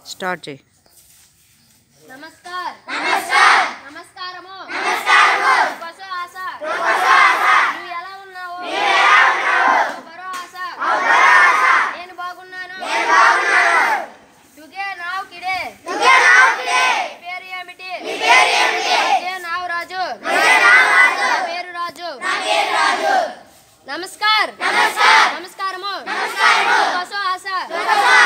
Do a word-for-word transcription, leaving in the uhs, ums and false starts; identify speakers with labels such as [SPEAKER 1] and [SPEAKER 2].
[SPEAKER 1] Start చేయి.
[SPEAKER 2] నమస్కార్ నమస్కార్ నమస్కారము నమస్కారము బసో ఆశ బసో ఆశ నువ్వు ఎలా ఉన్నావు నేను ఎలా ఉన్నావు బరో ఆశ బరో ఆశ నేను బాగున్నాను నేను బాగున్నాను తుగే నావ్ కిడే తుగే నావ్ కిడే నీ పేరు ఏమిటి నీ పేరు ఏమిటి నే నావ్ రాజు నే నావ్ రాజు నా పేరు రాజు నా పేరు రాజు నమస్కార్ నమస్కార్ నమస్కారము నమస్కారము బసో ఆశ బసో